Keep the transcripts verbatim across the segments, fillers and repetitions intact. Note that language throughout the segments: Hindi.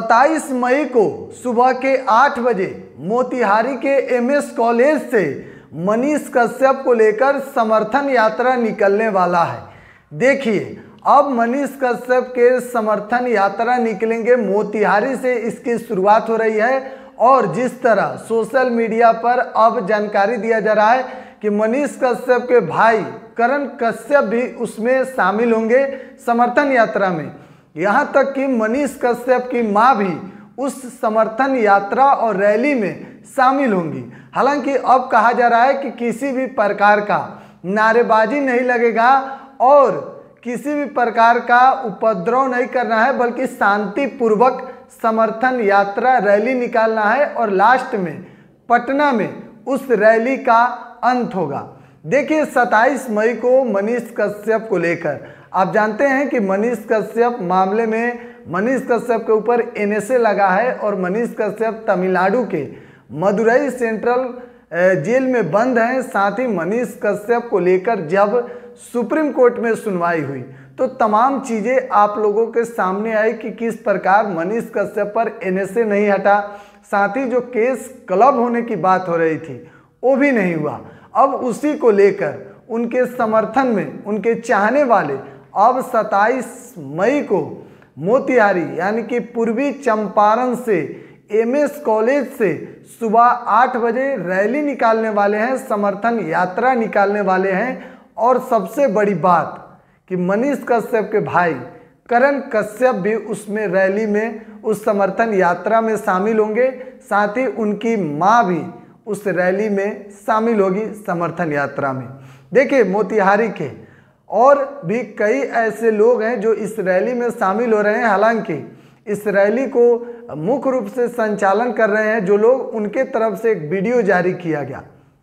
सत्ताईस मई को सुबह के आठ बजे मोतिहारी के एमएस कॉलेज से मनीष कश्यप को लेकर समर्थन यात्रा निकलने वाला है। देखिए, अब मनीष कश्यप के समर्थन यात्रा निकलेंगे, मोतिहारी से इसकी शुरुआत हो रही है। और जिस तरह सोशल मीडिया पर अब जानकारी दिया जा रहा है कि मनीष कश्यप के भाई करण कश्यप भी उसमें शामिल होंगे समर्थन यात्रा में। यहाँ तक कि मनीष कश्यप की मां भी उस समर्थन यात्रा और रैली में शामिल होंगी। हालांकि अब कहा जा रहा है कि किसी भी प्रकार का नारेबाजी नहीं लगेगा और किसी भी प्रकार का उपद्रव नहीं करना है, बल्कि शांतिपूर्वक समर्थन यात्रा रैली निकालना है और लास्ट में पटना में उस रैली का अंत होगा। देखिए, सत्ताईस मई को मनीष कश्यप को लेकर आप जानते हैं कि मनीष कश्यप मामले में मनीष कश्यप के ऊपर एनएसए लगा है और मनीष कश्यप तमिलनाडु के मदुरई सेंट्रल जेल में बंद हैं। साथ ही मनीष कश्यप को लेकर जब सुप्रीम कोर्ट में सुनवाई हुई तो तमाम चीज़ें आप लोगों के सामने आई कि किस प्रकार मनीष कश्यप पर एनएसए नहीं हटा, साथ ही जो केस क्लब होने की बात हो रही थी वो भी नहीं हुआ। अब उसी को लेकर उनके समर्थन में उनके चाहने वाले अब सत्ताईस मई को मोतिहारी यानी कि पूर्वी चंपारण से एमएस कॉलेज से सुबह आठ बजे रैली निकालने वाले हैं, समर्थन यात्रा निकालने वाले हैं। और सबसे बड़ी बात कि मनीष कश्यप के भाई करण कश्यप भी उसमें रैली में उस समर्थन यात्रा में शामिल होंगे, साथ ही उनकी मां भी उस रैली में शामिल होगी समर्थन यात्रा में। देखिए, मोतिहारी के और भी कई ऐसे लोग हैं जो इस रैली में शामिल हो रहे हैं। हालांकि इस रैली को मुख्य रूप से संचालन कर रहे हैं जो लोग, उनके तरफ से एक वीडियो जारी किया गया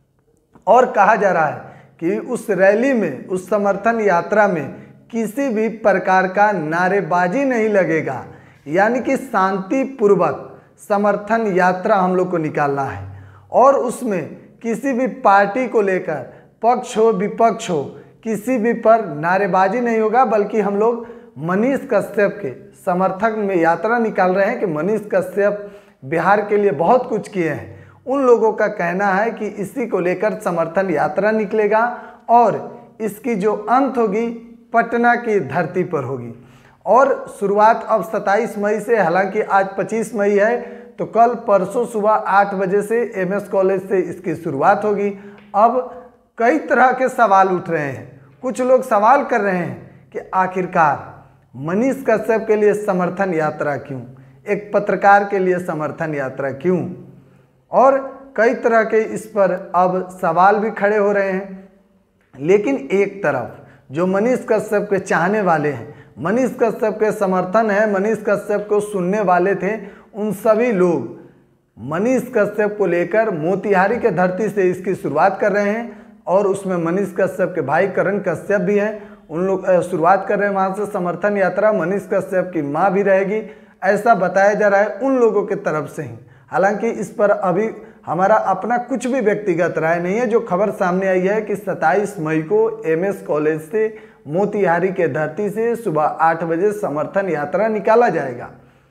और कहा जा रहा है कि उस रैली में, उस समर्थन यात्रा में किसी भी प्रकार का नारेबाजी नहीं लगेगा, यानी कि शांतिपूर्वक समर्थन यात्रा हम लोग को निकालना है। और उसमें किसी भी पार्टी को लेकर पक्ष हो विपक्ष हो किसी भी पर नारेबाजी नहीं होगा, बल्कि हम लोग मनीष कश्यप के समर्थक में यात्रा निकाल रहे हैं कि मनीष कश्यप बिहार के लिए बहुत कुछ किए हैं। उन लोगों का कहना है कि इसी को लेकर समर्थन यात्रा निकलेगा और इसकी जो अंत होगी पटना की धरती पर होगी। और शुरुआत अब सत्ताईस मई से, हालांकि आज पच्चीस मई है तो कल परसों सुबह आठ बजे से एमएस कॉलेज से इसकी शुरुआत होगी। अब कई तरह के सवाल उठ रहे हैं। कुछ लोग सवाल कर रहे हैं कि आखिरकार मनीष कश्यप के लिए समर्थन यात्रा क्यों, एक पत्रकार के लिए समर्थन यात्रा क्यों, और कई तरह के इस पर अब सवाल भी खड़े हो रहे हैं। लेकिन एक तरफ जो मनीष कश्यप के चाहने वाले हैं, मनीष कश्यप के समर्थन है, मनीष कश्यप को सुनने वाले थे, उन सभी लोग मनीष कश्यप को लेकर मोतिहारी के धरती से इसकी शुरुआत कर रहे हैं। और उसमें मनीष कश्यप के भाई करण कश्यप भी हैं, उन लोग शुरुआत कर रहे हैं वहाँ से समर्थन यात्रा। मनीष कश्यप की मां भी रहेगी, ऐसा बताया जा रहा है उन लोगों के तरफ से ही। हालांकि इस पर अभी हमारा अपना कुछ भी व्यक्तिगत राय नहीं है। जो खबर सामने आई है कि सत्ताईस मई को एमएस कॉलेज से मोतिहारी के धरती से सुबह आठ बजे समर्थन यात्रा निकाला जाएगा।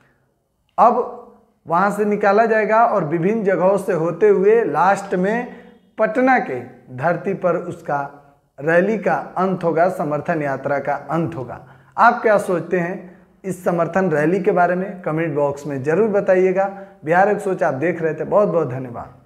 अब वहाँ से निकाला जाएगा और विभिन्न जगहों से होते हुए लास्ट में पटना के धरती पर उसका रैली का अंत होगा, समर्थन यात्रा का अंत होगा। आप क्या सोचते हैं इस समर्थन रैली के बारे में? कमेंट बॉक्स में जरूर बताइएगा। बिहार एक सोच आप देख रहे थे, बहुत बहुत धन्यवाद।